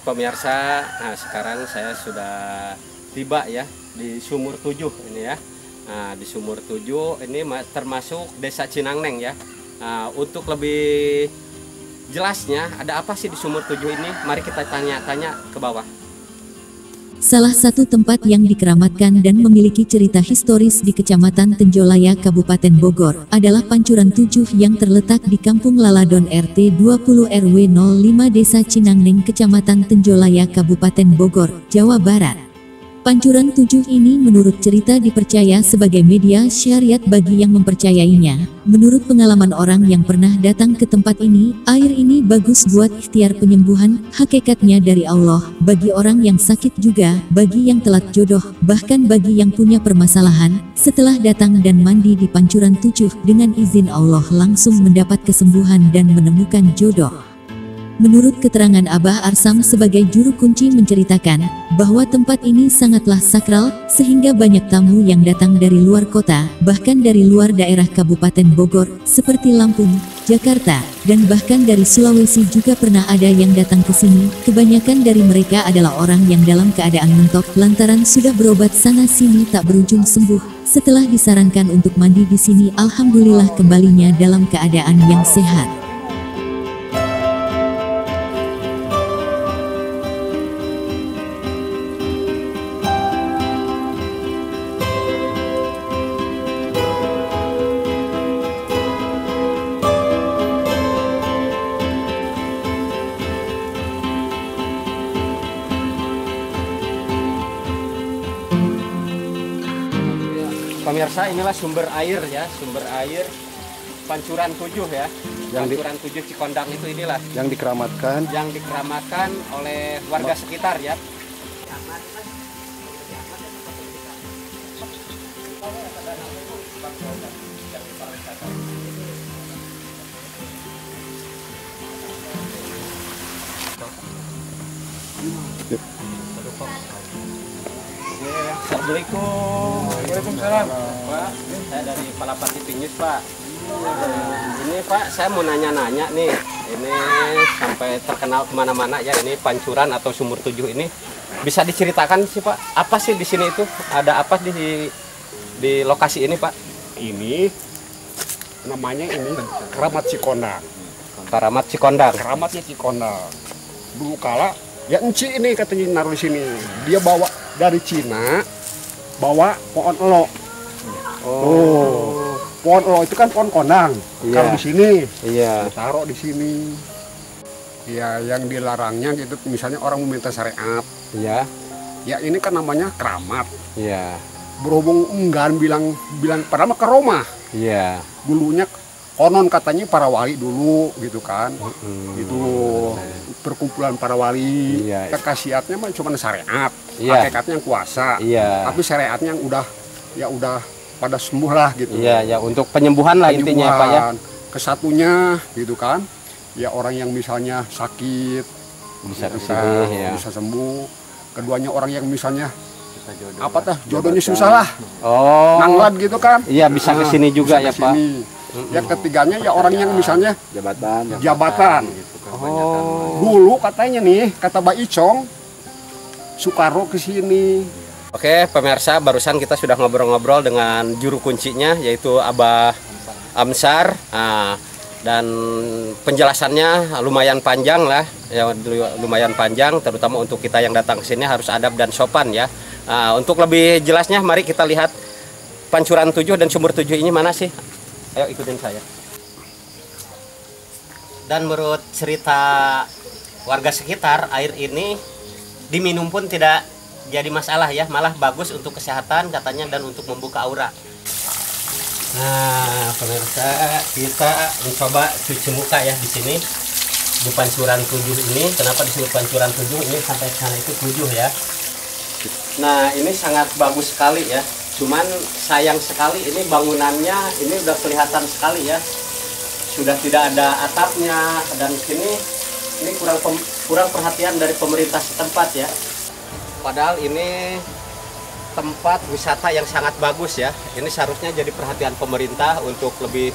pemirsa, nah sekarang saya sudah tiba ya di Sumur 7 ini ya. Nah, di Sumur 7 ini termasuk Desa Cinangneng ya. Nah, untuk lebih jelasnya ada apa sih di Sumur 7 ini? Mari kita tanya-tanya ke bawah. Salah satu tempat yang dikeramatkan dan memiliki cerita historis di Kecamatan Tenjolaya, Kabupaten Bogor, adalah Pancuran 7 yang terletak di Kampung Laladon RT 20 RW 05 Desa Cinangneng, Kecamatan Tenjolaya, Kabupaten Bogor, Jawa Barat. Pancuran 7 ini menurut cerita dipercaya sebagai media syariat bagi yang mempercayainya. Menurut pengalaman orang yang pernah datang ke tempat ini, air ini bagus buat ikhtiar penyembuhan, hakikatnya dari Allah, bagi orang yang sakit juga, bagi yang telat jodoh, bahkan bagi yang punya permasalahan. Setelah datang dan mandi di Pancuran 7, dengan izin Allah langsung mendapat kesembuhan dan menemukan jodoh. Menurut keterangan Abah Arsam sebagai juru kunci menceritakan, bahwa tempat ini sangatlah sakral, sehingga banyak tamu yang datang dari luar kota, bahkan dari luar daerah Kabupaten Bogor, seperti Lampung, Jakarta, dan bahkan dari Sulawesi juga pernah ada yang datang ke sini. Kebanyakan dari mereka adalah orang yang dalam keadaan mentok, lantaran sudah berobat sana-sini tak berujung sembuh. Setelah disarankan untuk mandi di sini, alhamdulillah kembalinya dalam keadaan yang sehat. Pemirsa, inilah sumber air ya, sumber air Pancuran 7 ya. Pancuran 7 Cikondang itu inilah yang dikeramatkan oleh warga sekitar ya. Assalamualaikum. Waalaikumsalam. Pak, saya dari Palapati Pinus, Pak. Ini Pak, saya mau nanya-nanya nih. Ini sampai terkenal kemana-mana ya, ini Pancuran atau Sumur 7 ini. Bisa diceritakan sih Pak, apa sih di sini itu? Ada apa di lokasi ini Pak? Ini namanya Keramat Cikondang. Keramat Cikondang. Keramatnya Cikondang. Dulu kala ya enci ini katanya naruh di sini. Dia bawa dari Cina, bawa pohon elo. Oh. Pohon elo itu kan pohon kondang. Iya. Kalau di sini, Iya. taruh di sini. Ya, yang dilarangnya gitu, misalnya orang meminta syariat. Iya. Ya ini kan namanya keramat. Iya. Berhubung enggan bilang pertama ke Roma. Iya. Dulunya konon katanya para wali dulu gitu kan. Itu perkumpulan para wali. Iya. Khasiatnya mah cuma syariat. Iya. Hakikatnya yang kuasa. Iya. Tapi syariatnya yang udah pada sembuh lah gitu. Iya, ya untuk penyembuhan lah intinya Pak ya. Kesatunya gitu kan. Ya orang yang misalnya sakit Bisa di sini ya. bisa sembuh. Keduanya orang yang misalnya jodohnya susah lah. Oh. Nanglat gitu kan. Iya, bisa ke sini juga ya, Pak. Yang ketiganya ya orang yang misalnya jabatan. Oh. Dulu katanya nih, kata Mbak Icong, Soekarno ke sini. Oke, pemirsa, barusan kita sudah ngobrol-ngobrol dengan juru kuncinya yaitu Abah Amsar. Nah, dan penjelasannya lumayan panjang lah, ya lumayan panjang, terutama untuk kita yang datang ke sini harus adab dan sopan ya. Nah, untuk lebih jelasnya mari kita lihat Pancuran 7 dan Sumur 7 ini mana sih? Ayo ikutin saya. Dan menurut cerita warga sekitar, air ini diminum pun tidak jadi masalah ya, malah bagus untuk kesehatan katanya dan untuk membuka aura. Nah, pemirsa, kita mencoba cuci muka ya di sini di Pancuran 7 ini. Kenapa disebut Pancuran 7? Ini sampai sana itu 7 ya. Nah, ini sangat bagus sekali ya. Cuman sayang sekali ini bangunannya ini udah kelihatan sekali ya. Sudah tidak ada atapnya dan sini ini kurang perhatian dari pemerintah setempat ya. Padahal ini tempat wisata yang sangat bagus ya. Ini seharusnya jadi perhatian pemerintah untuk lebih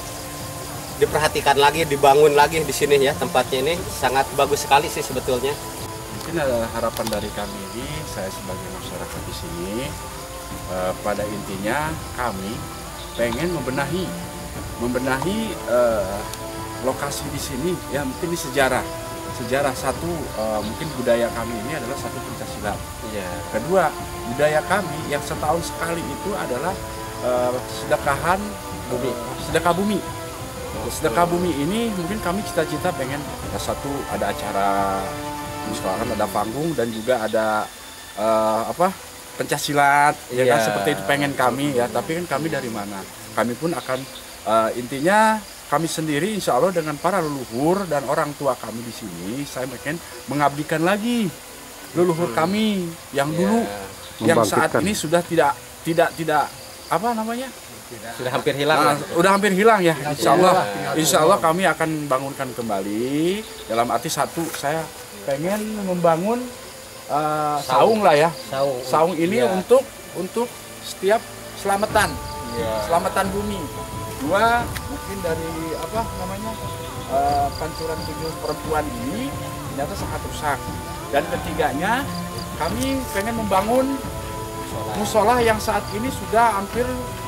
diperhatikan lagi, dibangun lagi di sini ya. Tempatnya ini sangat bagus sekali sih sebetulnya. mungkin harapan dari kami ini, saya sebagai masyarakat di sini, pada intinya kami pengen membenahi lokasi di sini, ya mungkin di sejarah satu, mungkin budaya kami ini adalah satu Pencaksilat. Iya. Kedua, budaya kami yang setahun sekali itu adalah sedekahan bumi, sedekah bumi. Sedekah bumi ini mungkin kami cita-cita pengen satu ada acara, misalkan ada panggung dan juga ada Pencaksilat, ya kan, seperti itu pengen kami ya. Tapi kan kami dari mana? Kami pun akan intinya kami sendiri insya Allah dengan para leluhur dan orang tua kami di sini, saya pengen mengabdikan lagi leluhur kami yang dulu, yang saat ini sudah tidak apa namanya? Sudah hampir hilang. Udah hampir hilang ya. Insya Allah kami akan bangunkan kembali. Dalam arti satu, saya pengen membangun saung lah ya. Saung ini untuk setiap selamatan, selamatan bumi. Dua, mungkin dari apa namanya pancuran 7 perempuan ini ternyata sangat rusak. Dan ketiganya, kami pengen membangun musola yang saat ini sudah hampir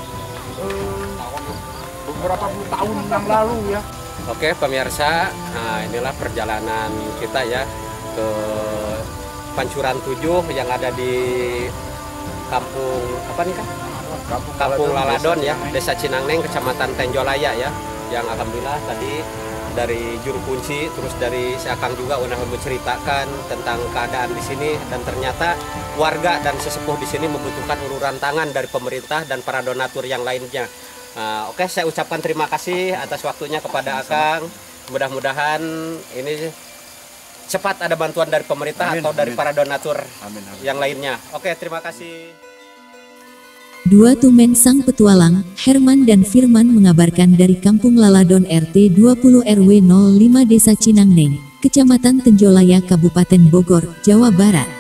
beberapa puluh tahun yang lalu ya. Oke pemirsa, nah inilah perjalanan kita ya ke Pancuran 7 yang ada di kampung apa nih Kak? Kampung Laladon ya, Desa Cinangneng, Kecamatan Tenjolaya ya. Yang alhamdulillah tadi dari juru kunci, terus dari si Akang juga udah menceritakan tentang keadaan di sini, dan ternyata warga dan sesepuh di sini membutuhkan uluran tangan dari pemerintah dan para donatur yang lainnya. Oke, saya ucapkan terima kasih atas waktunya kepada Akang. Mudah-mudahan ini cepat ada bantuan dari pemerintah atau dari para donatur yang lainnya. Oke, terima kasih. Dua tumen sang petualang, Herman dan Firman mengabarkan dari Kampung Laladon RT 20 RW 05 Desa Cinangneng, Kecamatan Tenjolaya, Kabupaten Bogor, Jawa Barat.